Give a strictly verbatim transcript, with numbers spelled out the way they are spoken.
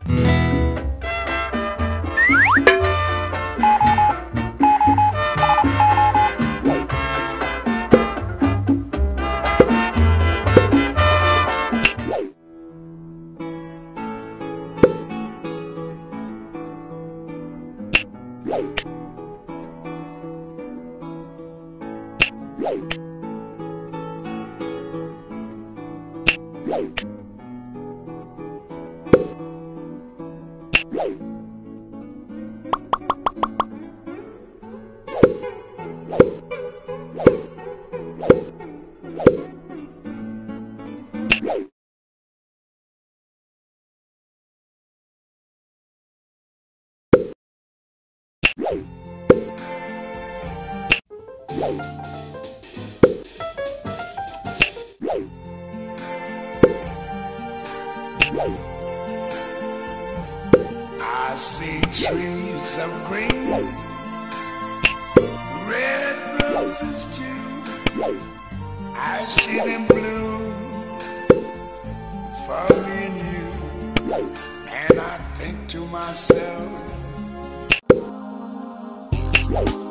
I see trees of green, red roses too. I see them bloom for me and you, and I think to myself,